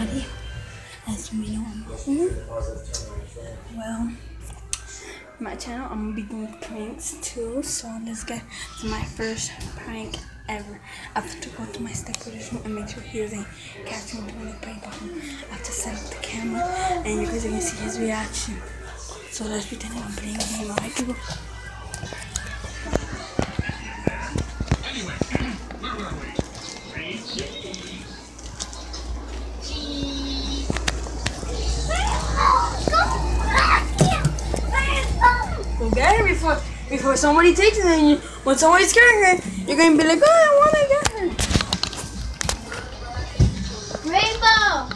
everybody. As you may know, I'm home. Well, my channel, I'm gonna be doing pranks too. So let's get to my first prank ever. I have to go to my stepbrother's room and make sure he doesn't catch me doing a prank on him. I have to set up the camera and you guys are gonna see his reaction. So let's pretend I'm playing a game, alright people? Anyway, where were we? Go get her before somebody takes it, and when somebody's scaring her, you're gonna be like, oh, I wanna get her. Rainbow!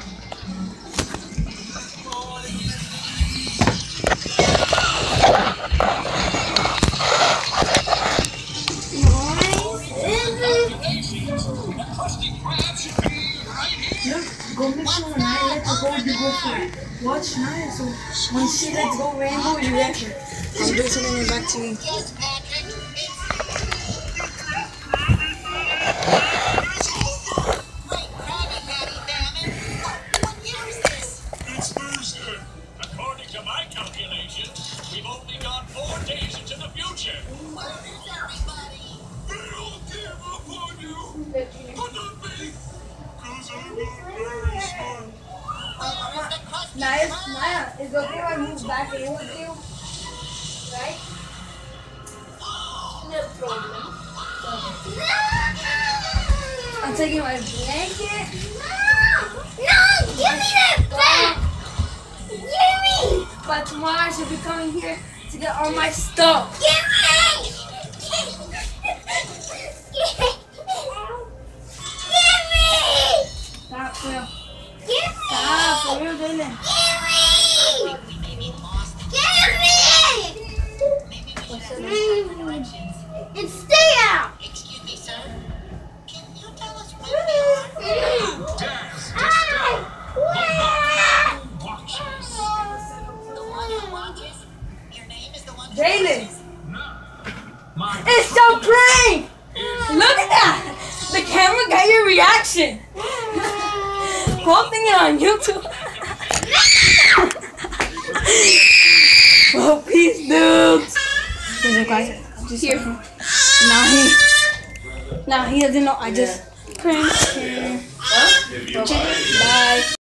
Look, go make sure when I let her go, you go for it. Watch Naya, so when she lets go Rainbow, you get her. I'm doing something in the back to you. It's Thursday. According to my calculations, we've only got 4 days into the future. They'll give up on you, but not me, because I'm not very smart. Naya, is it okay if I move back in with you? Right? No problem. I'm taking my blanket. No! Give me that back! Give me! But tomorrow I should be coming here to get all my stuff. Give me! Give me! Stop, for real. Give me! Stop, for real, Dylan. Give me! And stay out! Excuse me, sir. Can you tell us where we are? Dance to Ah! watches. The one who watches? Your name is the one who Jalen, My it's a prank! Look at that! The camera got your reaction. Posting it on YouTube. Well, peace, dudes. There's a guy just here. Now he doesn't know. I just pranked him. Bye.